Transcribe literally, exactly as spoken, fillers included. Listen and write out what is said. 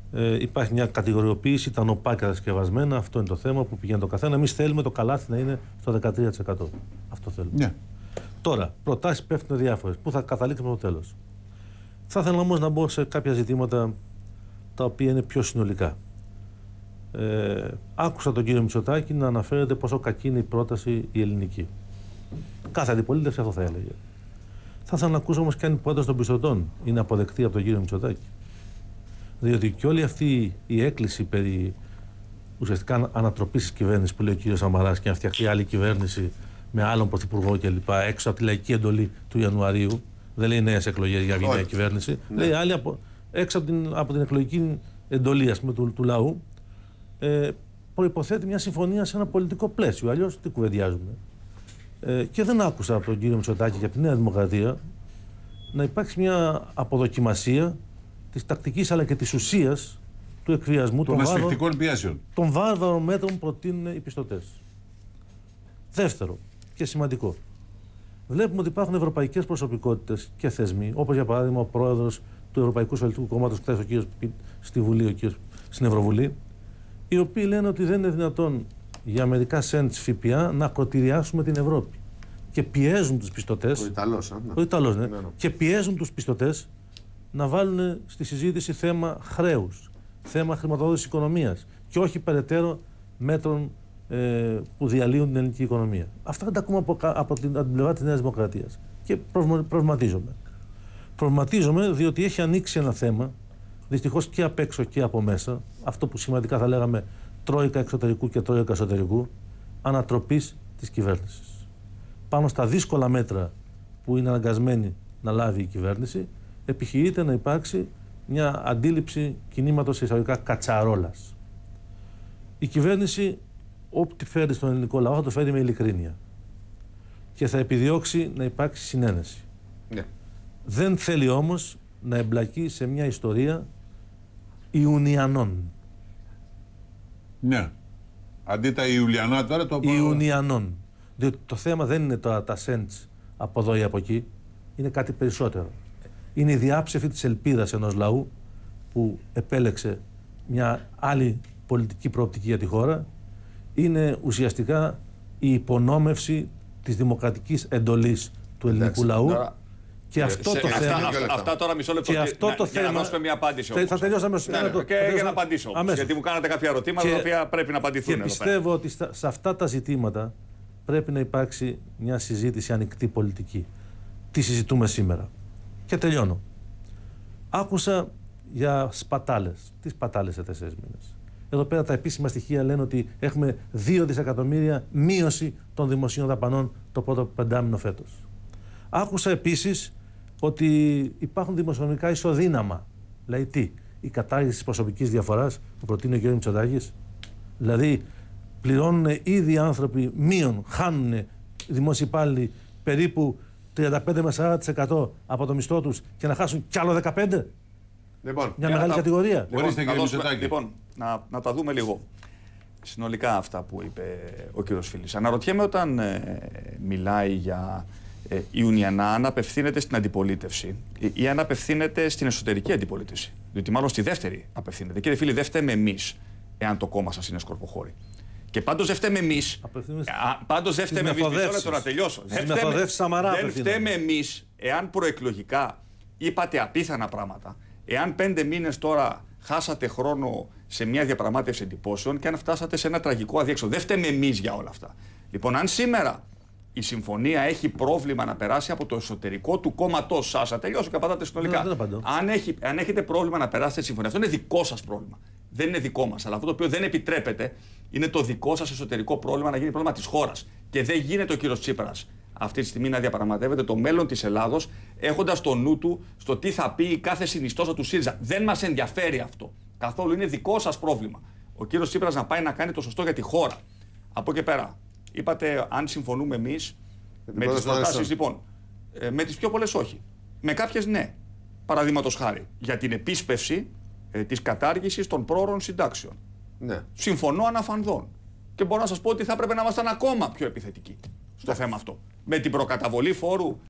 Ε, υπάρχει μια κατηγοριοποίηση, τα νοπά κατασκευασμένα. Αυτό είναι το θέμα που πηγαίνει το καθένα. Εμείς θέλουμε το καλάθι να είναι στο δεκατρία τοις εκατό. Αυτό θέλουμε. Ναι. Τώρα, προτάσεις πέφτουν διάφορες. Πού θα καταλήξουμε στο τέλος. Θα ήθελα όμως να μπω σε κάποια ζητήματα τα οποία είναι πιο συνολικά. Ε, άκουσα τον κύριο Μητσοτάκη να αναφέρεται πόσο κακή είναι η πρόταση η ελληνική. Κάθε αντιπολίτευση αυτό θα έλεγε. Θα ήθελα να ακούσω όμως και αν η πρόταση των πιστωτών είναι αποδεκτή από τον κύριο Μητσοτάκη. Διότι και όλη αυτή η έκκληση περί ουσιαστικά ανατροπής της κυβέρνησης που λέει ο κύριος Σαμαράς και να φτιαχτεί άλλη κυβέρνηση με άλλον πρωθυπουργό κλπ. Έξω από τη λαϊκή εντολή του Ιανουαρίου, δεν λέει νέες εκλογές για μια νέα κυβέρνηση, ναι. Λέει άλλη από, έξω από την, από την εκλογική εντολή ας πούμε, του, του λαού, ε, προϋποθέτει μια συμφωνία σε ένα πολιτικό πλαίσιο. Αλλιώς τι κουβεντιάζουμε. Ε, και δεν άκουσα από τον κύριο Μητσοτάκη και από τη Νέα Δημοκρατία να υπάρξει μια αποδοκιμασία της τακτικής αλλά και της ουσίας του εκβιασμού των, ασφικτικών πιέσεων. Των βάρβαρων μέτρων που προτείνουν οι πιστωτές. Δεύτερο και σημαντικό. Βλέπουμε ότι υπάρχουν ευρωπαϊκές προσωπικότητες και θεσμοί, όπως για παράδειγμα ο πρόεδρος του Ευρωπαϊκού Σοσιαλιστικού Κόμματος, χθες ο κύριος στη Βουλή, ο κύριος στην Ευρωβουλή, οι οποίοι λένε ότι δεν είναι δυνατόν για μερικά σέντς ΦΠΑ να ακροτηριάσουμε την Ευρώπη. Και πιέζουν τους πιστωτές. Ο Ιταλός, ναι. Ο Ιταλός, ναι. Ναι, ναι. Και πιέζουν τους πιστωτές να βάλουν στη συζήτηση θέμα χρέους, θέμα χρηματοδότησης οικονομίας και όχι περαιτέρω μέτρων ε, που διαλύουν την ελληνική οικονομία. Αυτά δεν τα ακούμε από, από, την, από την πλευρά της Νέας Δημοκρατίας. Και προβληματίζομαι. Προβληματίζομαι διότι έχει ανοίξει ένα θέμα, δυστυχώς και απ' έξω και από μέσα, αυτό που σημαντικά θα λέγαμε τρόικα εξωτερικού και τρόικα εσωτερικού, ανατροπής της κυβέρνησης. Πάνω στα δύσκολα μέτρα που είναι αναγκασμένη να λάβει η κυβέρνηση, επιχειρείται να υπάρξει μια αντίληψη κινήματος εισαγωγικά κατσαρόλας. Η κυβέρνηση, ό,τι φέρει στον ελληνικό λαό, θα το φέρει με ειλικρίνεια. Και θα επιδιώξει να υπάρξει συνένεση. Ναι. Δεν θέλει όμως να εμπλακεί σε μια ιστορία Ιουνιανών. Ναι. Αντί τα Ιουλιανά τώρα το... Ιουνιανών. Διότι το θέμα δεν είναι τώρα τα σέντς από εδώ ή από εκεί, είναι κάτι περισσότερο. Είναι η διάψευση της ελπίδας ενός λαού που επέλεξε μια άλλη πολιτική προοπτική για τη χώρα. Είναι ουσιαστικά η υπονόμευση της δημοκρατικής εντολής του ελληνικού λαού. Τώρα, και αυτό σε, το αυτά, θέμα. Αυτά, αυτά τώρα μισό λεπτό. Και αυτό να, το για θέμα. να δώσουμε μια απάντηση. Θα, θα τελειώσαμε. Ναι, ναι, και για να απαντήσω. Όμως, γιατί μου κάνατε κάποια ερωτήματα και, τα οποία πρέπει να απαντηθούν. Και πιστεύω ότι στα, σε αυτά τα ζητήματα πρέπει να υπάρξει μια συζήτηση ανοιχτή πολιτική. Τι συζητούμε σήμερα. Και τελειώνω. Άκουσα για σπατάλες. Τι σπατάλες σε τέσσερις μήνες. Εδώ πέρα τα επίσημα στοιχεία λένε ότι έχουμε δύο δισεκατομμύρια μείωση των δημοσίων δαπανών το πρώτο πεντάμινο φέτος. Άκουσα επίσης ότι υπάρχουν δημοσιονομικά ισοδύναμα. Δηλαδή τι, η κατάργηση της προσωπικής διαφοράς που προτείνει ο κ. Μητσοτάκης. Δηλαδή πληρώνουν ήδη οι άνθρωποι μείον, χάνουν οι δημόσιοι υπάλληλοι περίπου τριάντα πέντε με σαράντα τοις εκατό από το μισθό τους και να χάσουν κι άλλο δεκαπέντε τοις εκατό. Λοιπόν, μια μεγάλη τα... κατηγορία. Λοιπόν, να, δώσουμε... λοιπόν να, να τα δούμε λίγο συνολικά αυτά που είπε ο κύριος Φίλης. Αναρωτιέμαι όταν ε, μιλάει για ε, Ιουνιανά, αν απευθύνεται στην αντιπολίτευση ή αν απευθύνεται στην εσωτερική αντιπολίτευση. Διότι μάλλον στη δεύτερη απευθύνεται. Κύριε Φίλη, δεν φταίμε εμείς εάν το κόμμα σας είναι σκορποχώρη. Και πάντως δεν φταίμε εμείς. Πάντως δεν φταίμε εμείς. Μισό λεπτό να τελειώσω. Δεν φταίμε, δεν φταίμε εμείς εάν προεκλογικά είπατε απίθανα πράγματα. Εάν πέντε μήνες τώρα χάσατε χρόνο σε μια διαπραγμάτευση εντυπώσεων και αν φτάσατε σε ένα τραγικό αδιέξοδο. Δεν φταίμε εμείς για όλα αυτά. Λοιπόν, αν σήμερα η συμφωνία έχει πρόβλημα να περάσει από το εσωτερικό του κόμματός σας, θα τελειώσω και απαντάτε συνολικά. Δεν, δεν αν, έχει, αν έχετε πρόβλημα να περάσετε τη συμφωνία, αυτό είναι δικό σας πρόβλημα. Δεν είναι δικό μας. Αλλά αυτό το οποίο δεν επιτρέπεται είναι το δικό σας εσωτερικό πρόβλημα να γίνει πρόβλημα της χώρας. Και δεν γίνεται ο κύριος Τσίπρας αυτή τη στιγμή να διαπραγματεύεται το μέλλον της Ελλάδος έχοντας το νου του στο τι θα πει κάθε συνιστόσα του ΣΥΡΙΖΑ. Δεν μας ενδιαφέρει αυτό. Καθόλου είναι δικό σας πρόβλημα. Ο κύριος Τσίπρας να πάει να κάνει το σωστό για τη χώρα. Από εκεί πέρα, είπατε αν συμφωνούμε εμείς με τις προτάσεις, λοιπόν, ε, με τις πιο πολλές όχι. Με κάποιες ναι. Παραδείγματος χάρη, για την επίσπευση ε, της κατάργησης των πρόωρων συντάξεων. Ναι. Συμφωνώ αναφανδόν. Και μπορώ να σας πω ότι θα έπρεπε να ήμασταν ακόμα πιο επιθετικοί στο θέμα αυτό. Με την προκαταβολή φόρου